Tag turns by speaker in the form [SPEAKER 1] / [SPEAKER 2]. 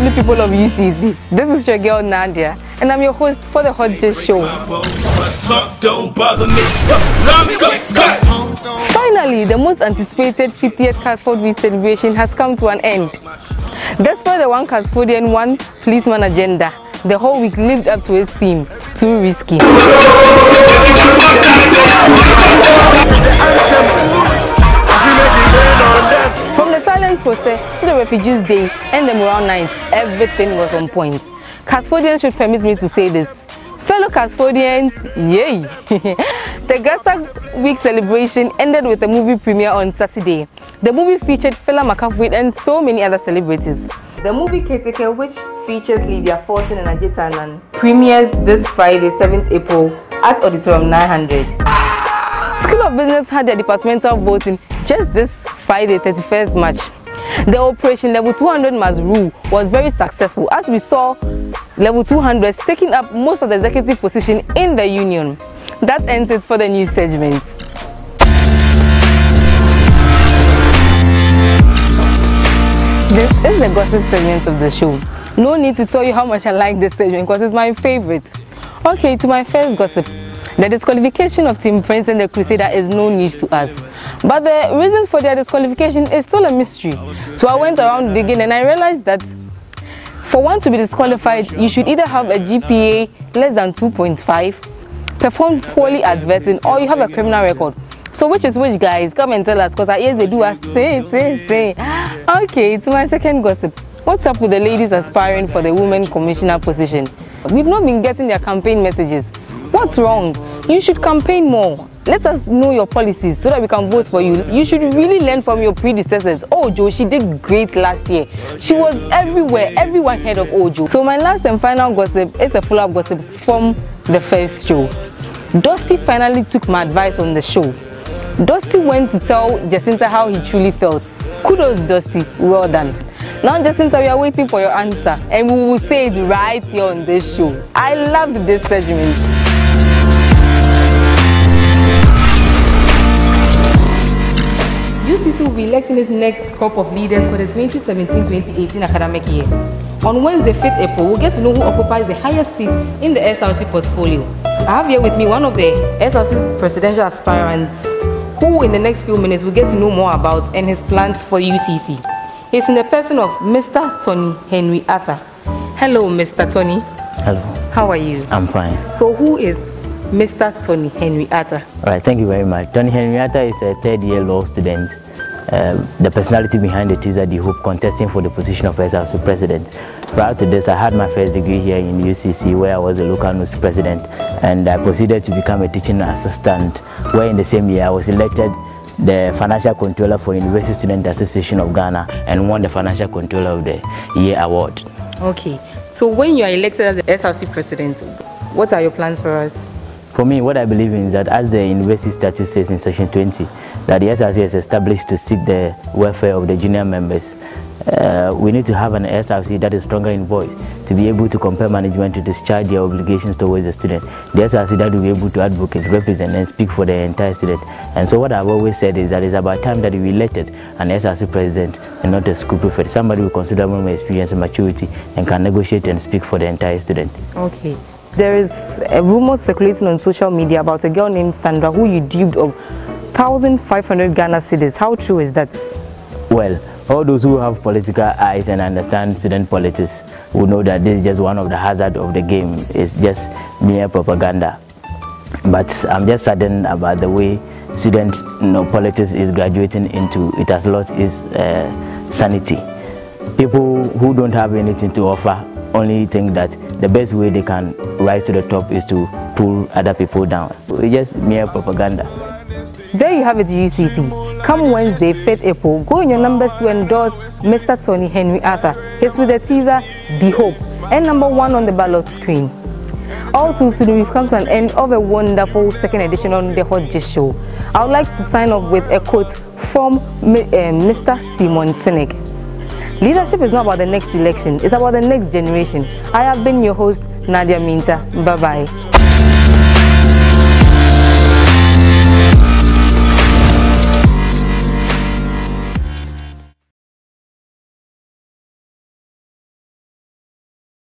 [SPEAKER 1] lovely people of UCC. This is your girl Nadia, and I'm your host for the Hot Gist Show. Finally, the most anticipated 50th Casford Week celebration has come to an end. Despite the one Casfordian, one policeman agenda, the whole week lived up to its theme, Too Risky. From the silent protest to the Refugees Day and the Morale Night, everything was on point. Casfordians should permit me to say this. Fellow Casfordians, yay! The Gasa Week celebration ended with a movie premiere on Saturday. The movie featured Fela McCarthy and so many other celebrities. The movie Keteke, which features Lydia Fortin and Ajit Anand, premieres this Friday, 7th April at Auditorium 900. School of Business had their departmental voting just this Friday, 31st March. The Operation Level 200 Must Rule was very successful, as we saw Level 200 taking up most of the executive position in the union. That ends it for the news segment. This is the gossip segment of the show. No need to tell you how much I like this segment because it's my favorite. Okay, to my first gossip. The disqualification of Team Prince and the Crusader is no news to us. But the reasons for their disqualification is still a mystery. So I went around digging and I realized that for one to be disqualified, you should either have a GPA less than 2.5, perform poorly at vetting, or you have a criminal record. So which is which, guys? Come and tell us, because I hear they do us say. Okay, to my second gossip. What's up with the ladies aspiring for the women commissioner position? We've not been getting their campaign messages. What's wrong? You should campaign more. Let us know your policies so that we can vote for you. You should really learn from your predecessors. Ojo, she did great last year. She was everywhere. Everyone heard of Ojo. So my last and final gossip is a follow-up gossip from the first show. Dusty finally took my advice on the show. Dusty went to tell Jacinta how he truly felt. Kudos, Dusty. Well done. Now, Jacinta, we are waiting for your answer, and we will say it right here on this show. I loved this segment. UCC will be electing its next crop of leaders for the 2017-2018 academic year. On Wednesday, 5th April, we'll get to know who occupies the highest seat in the SRC portfolio. I have here with me one of the SRC presidential aspirants, who in the next few minutes we'll get to know more about and his plans for UCC. It's in the person of Mr. Tony Henry Arthur. Hello, Mr. Tony.
[SPEAKER 2] Hello.
[SPEAKER 1] How are you?
[SPEAKER 2] I'm fine.
[SPEAKER 1] So who is Mr. Tony Henry Arthur?
[SPEAKER 2] All right, thank you very much. Tony Henry Arthur is a third-year law student. The personality behind it is that the hope contesting for the position of SRC president. Prior to this, I had my first degree here in UCC, where I was a local news president, and I proceeded to become a teaching assistant, where in the same year I was elected the Financial Controller for University Student Association of Ghana and won the Financial Controller of the Year award. Okay, so when you are elected as the SRC president, what are your plans for us? For me, what I believe in is that, as the university statute says in section 20, that the SRC is established to seek the welfare of the junior members. We need to have an SRC that is stronger in voice to be able to compel management to discharge their obligations towards the student. The SRC that will be able to advocate, represent, and speak for the entire student. And so what I've always said is that it's about time that we elected an SRC president and not a school prefect, somebody with considerable experience and maturity and can negotiate and speak for the entire student.
[SPEAKER 1] Okay. There is a rumor circulating on social media about a girl named Sandra who you duped of 1,500 Ghana cedis. How true is that?
[SPEAKER 2] Well, all those who have political eyes and understand student politics will know that this is just one of the hazards of the game. It's just mere propaganda. But I'm just saddened about the way student politics is graduating into. It has lost its sanity. People who don't have anything to offer only think that the best way they can rise to the top is to pull other people down. It's just mere propaganda.
[SPEAKER 1] There you have it, UCC. Come Wednesday, 5th April, go in your numbers to endorse Mr. Tony Henry Arthur. He's with the teaser, The Hope, and #1 on the ballot screen. All too soon, we've come to an end of a wonderful second edition on the Hot Gist Show. I would like to sign off with a quote from Mr. Simon Sinek. Leadership is not about the next election, it's about the next generation. I have been your host, Nadia Minta. Bye-bye.